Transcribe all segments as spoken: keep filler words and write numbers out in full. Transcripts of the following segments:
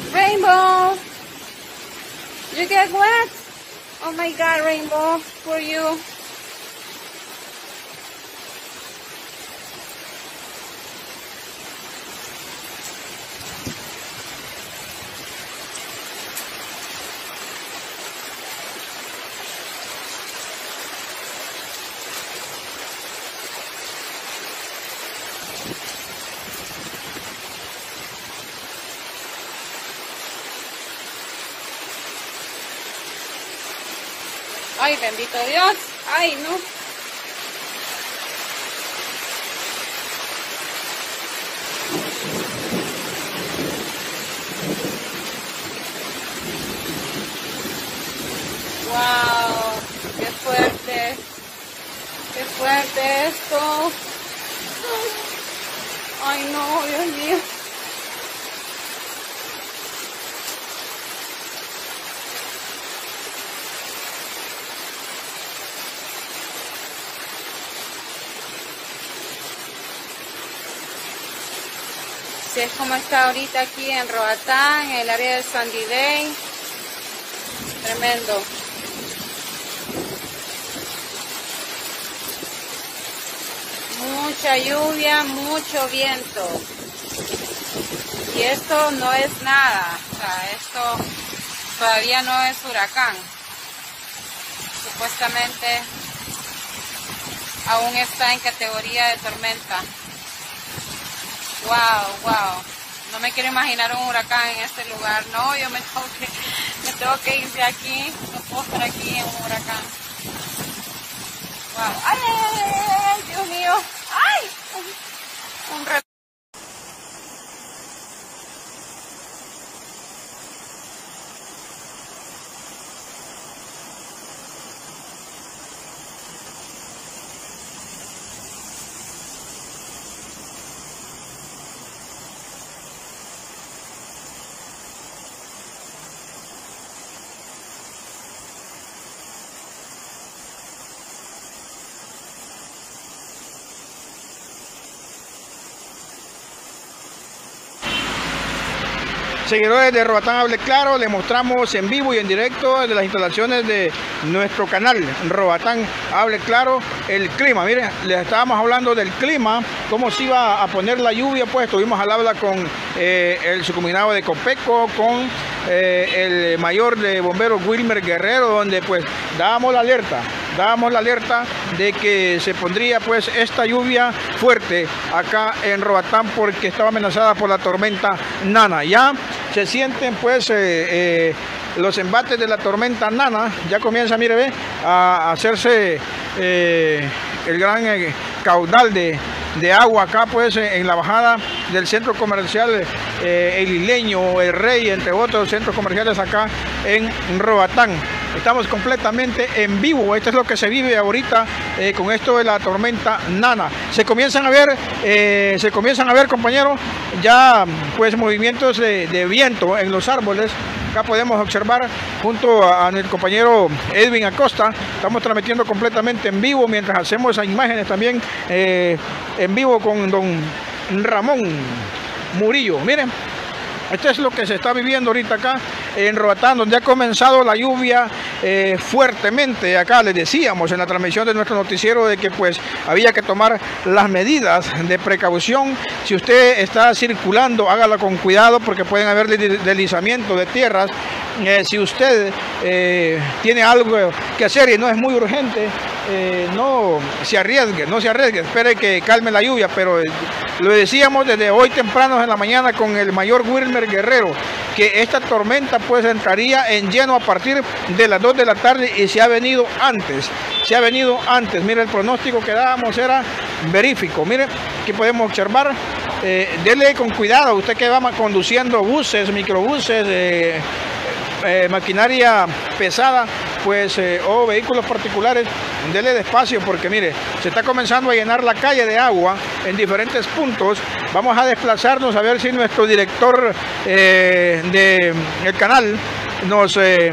Rainbow, you get wet? Oh my God, Rainbow, for you. Ay, bendito Dios. Ay, no. Wow, qué fuerte. Qué fuerte esto. Ay, no, Dios mío. Así es como está ahorita aquí en Roatán, en el área de Sandy Bay. Tremendo. Mucha lluvia, mucho viento. Y esto no es nada. O sea, esto todavía no es huracán. Supuestamente aún está en categoría de tormenta. Wow, wow. No me quiero imaginar un huracán en este lugar. No, yo me tengo que, me tengo que ir de aquí. No puedo estar aquí en un huracán. Wow. Ay, ay, ay, ay, ay, Dios mío. Ay. Un re... Seguidores de Roatán Hable Claro, les mostramos en vivo y en directo de las instalaciones de nuestro canal Roatán Hable Claro el clima. Miren, les estábamos hablando del clima, cómo se iba a poner la lluvia, pues estuvimos al habla con eh, el subcomisionado de Copeco, con eh, el mayor de bomberos Wilmer Guerrero, donde pues dábamos la alerta, dábamos la alerta de que se pondría pues esta lluvia fuerte acá en Roatán porque estaba amenazada por la tormenta Nana. Ya se sienten pues eh, eh, los embates de la tormenta Nana, ya comienza, mire, ve, a hacerse eh, el gran eh, caudal de, de agua acá pues en la bajada del centro comercial eh, El Isleño, El Rey, entre otros centros comerciales acá en Roatán. Estamos completamente en vivo, esto es lo que se vive ahorita eh, con esto de la tormenta Nana. Se comienzan a ver, eh, se comienzan a ver, compañeros, ya pues movimientos de, de viento en los árboles. Acá podemos observar junto a, a nuestro compañero Edwin Acosta, estamos transmitiendo completamente en vivo mientras hacemos esas imágenes también eh, en vivo con don Ramón Murillo. Miren, esto es lo que se está viviendo ahorita acá en Roatán, donde ha comenzado la lluvia eh, fuertemente. Acá les decíamos en la transmisión de nuestro noticiero de que pues había que tomar las medidas de precaución. Si usted está circulando, hágalo con cuidado porque pueden haber deslizamientos de tierras. Eh, si usted eh, tiene algo que hacer y no es muy urgente, eh, no se arriesgue, no se arriesgue, espere que calme la lluvia, pero eh, lo decíamos desde hoy temprano en la mañana con el mayor Wilmer Guerrero, que esta tormenta pues entraría en lleno a partir de las dos de la tarde y se ha venido antes, se ha venido antes. Mire, el pronóstico que dábamos era verífico. Mire, aquí podemos observar, eh, dele con cuidado, usted que va conduciendo buses, microbuses, eh, Eh, maquinaria pesada pues eh, o vehículos particulares, dele despacio porque mire, se está comenzando a llenar la calle de agua en diferentes puntos. Vamos a desplazarnos a ver si nuestro director eh, de el canal nos eh,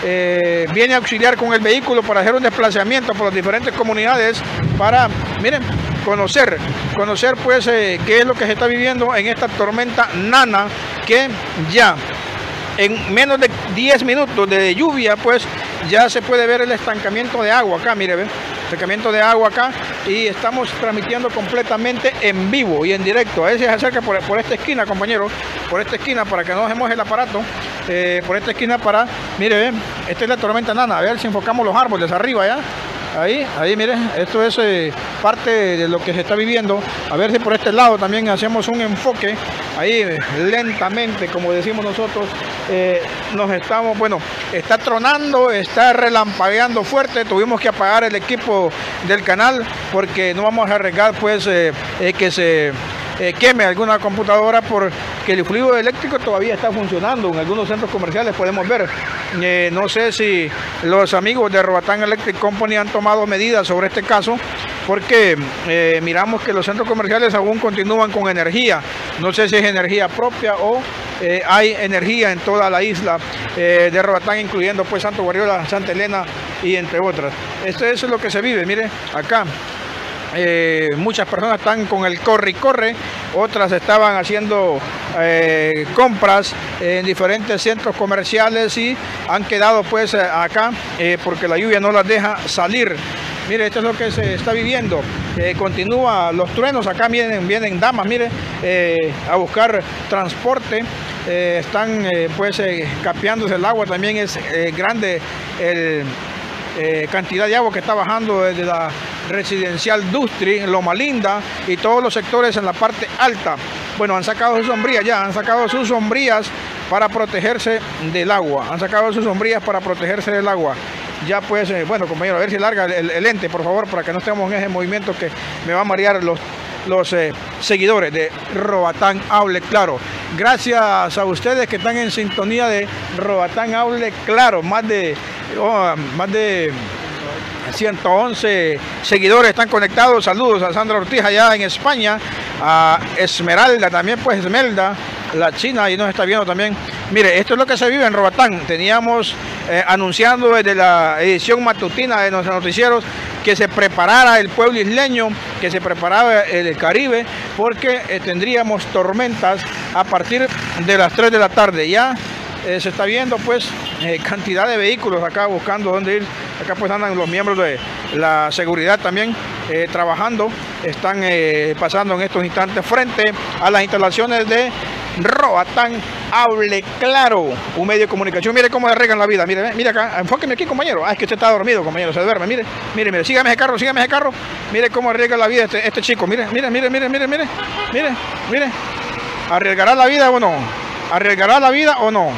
eh, viene a auxiliar con el vehículo para hacer un desplazamiento por las diferentes comunidades para, miren, conocer, conocer pues eh, qué es lo que se está viviendo en esta tormenta Nana, que ya en menos de diez minutos de lluvia, pues ya se puede ver el estancamiento de agua acá, mire, ve, estancamiento de agua acá, y estamos transmitiendo completamente en vivo y en directo. A ver si se acerca por, por esta esquina, compañero, por esta esquina, para que no se moje el aparato, eh, por esta esquina para, mire, ve, esta es la tormenta Nana. A ver si enfocamos los árboles arriba ya. Ahí, ahí, mire, esto es eh, parte de lo que se está viviendo. A ver si por este lado también hacemos un enfoque. Ahí, lentamente, como decimos nosotros, eh, nos estamos, bueno, está tronando, está relampagueando fuerte. Tuvimos que apagar el equipo del canal porque no vamos a arriesgar, pues, eh, eh, que se eh, queme alguna computadora, porque el fluido eléctrico todavía está funcionando. En algunos centros comerciales podemos ver. Eh, no sé si los amigos de Roatán Electric Company han tomado medidas sobre este caso, porque eh, miramos que los centros comerciales aún continúan con energía. No sé si es energía propia o eh, hay energía en toda la isla eh, de Roatán, incluyendo pues Santo Guardiola, Santa Elena y entre otras. Esto es lo que se vive, mire, acá. Eh, muchas personas están con el corre y corre, otras estaban haciendo eh, compras en diferentes centros comerciales y han quedado pues acá eh, porque la lluvia no las deja salir. Mire, esto es lo que se está viviendo. Eh, continúa los truenos, acá vienen, vienen damas, mire, eh, a buscar transporte. Eh, están eh, pues eh, capeándose el agua, también es eh, grande el Eh, cantidad de agua que está bajando desde la residencial Dustri, Loma Linda y todos los sectores en la parte alta. Bueno, han sacado sus sombrillas ya, han sacado sus sombrillas para protegerse del agua, han sacado sus sombrillas para protegerse del agua. Ya pues, eh, bueno, compañero, a ver si larga el, el lente, por favor, para que no estemos en ese movimiento que me va a marear los, los eh, seguidores de Roatán Hable Claro. Gracias a ustedes que están en sintonía de Roatán Hable Claro, más de Oh, más de ciento once seguidores están conectados. Saludos a Sandra Ortiz allá en España, a Esmeralda también, pues Esmeralda, la china, y nos está viendo también. Mire, esto es lo que se vive en Roatán. Teníamos eh, anunciando desde la edición matutina de nuestros noticieros que se preparara el pueblo isleño, que se preparaba el Caribe, porque eh, tendríamos tormentas a partir de las tres de la tarde. Ya Eh, se está viendo pues eh, cantidad de vehículos acá buscando dónde ir. Acá pues andan los miembros de la seguridad también eh, trabajando. Están eh, pasando en estos instantes frente a las instalaciones de Roatán Hable Claro, un medio de comunicación. Mire cómo le arreglan la vida. Mire, mire acá, enfóqueme aquí, compañero. Ah, es que usted está dormido, compañero, se duerme. Mire, mire, mire, sígame ese carro, sígame ese carro. Mire cómo arriesga la vida este, este chico. Mire, mire, mire, mire, mire, mire, mire, mire. ¿Arriesgará la vida o no? ¿Arriesgará la vida o no?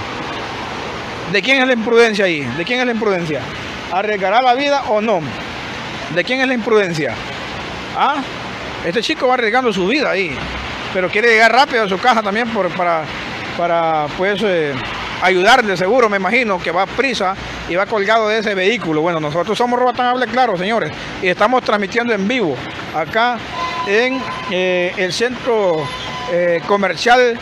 ¿De quién es la imprudencia ahí? ¿De quién es la imprudencia? ¿Arriesgará la vida o no? ¿De quién es la imprudencia? ¿Ah? Este chico va arriesgando su vida ahí, pero quiere llegar rápido a su casa también por, para, para pues eh, ayudarle, seguro, me imagino, que va a prisa y va colgado de ese vehículo. Bueno, nosotros somos Roatán Hable Claro, señores, y estamos transmitiendo en vivo acá en eh, el centro eh, comercial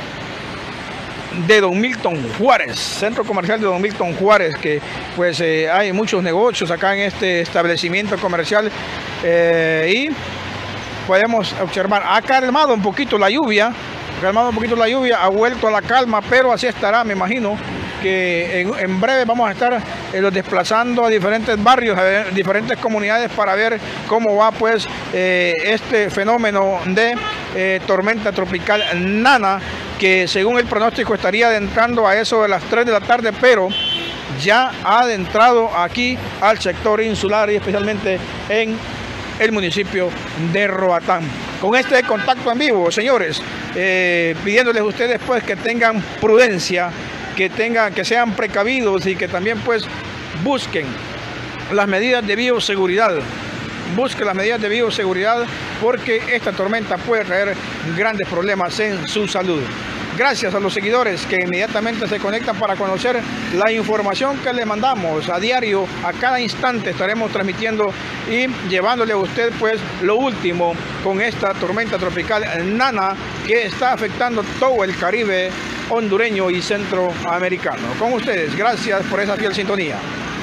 de Don Milton Juárez, centro comercial de Don Milton Juárez, que pues eh, hay muchos negocios acá en este establecimiento comercial eh, y podemos observar, ha calmado un poquito la lluvia, ha calmado un poquito la lluvia, ha vuelto a la calma, pero así estará, me imagino que en, en breve vamos a estar eh, los desplazando a diferentes barrios, a diferentes comunidades para ver cómo va pues eh, este fenómeno de eh, tormenta tropical Nana, que según el pronóstico estaría adentrando a eso de las tres de la tarde, pero ya ha adentrado aquí al sector insular y especialmente en el municipio de Roatán. Con este contacto en vivo, señores, eh, pidiéndoles a ustedes pues que tengan prudencia, que tengan, que sean precavidos y que también pues busquen las medidas de bioseguridad. Busque las medidas de bioseguridad porque esta tormenta puede traer grandes problemas en su salud. Gracias a los seguidores que inmediatamente se conectan para conocer la información que le mandamos a diario, a cada instante estaremos transmitiendo y llevándole a usted pues lo último con esta tormenta tropical Nana que está afectando todo el Caribe hondureño y centroamericano. Con ustedes, gracias por esa fiel sintonía.